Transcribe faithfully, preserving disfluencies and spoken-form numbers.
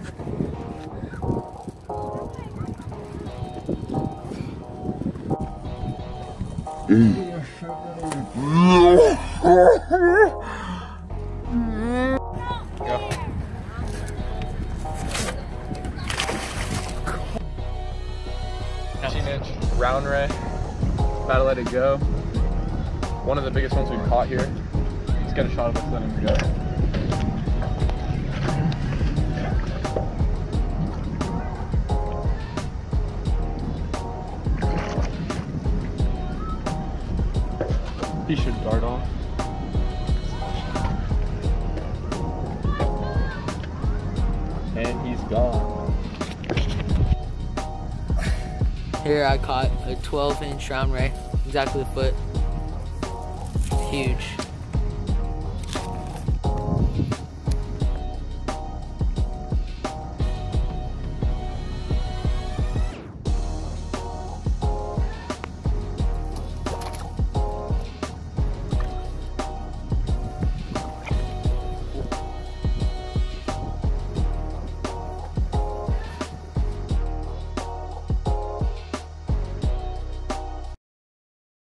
eighteen inch round ray. About to let it go. One of the biggest ones we've caught here. Let's get a shot of us letting him go. He should dart off. And he's gone. Here I caught a twelve inch round ray, exactly a foot. Huge.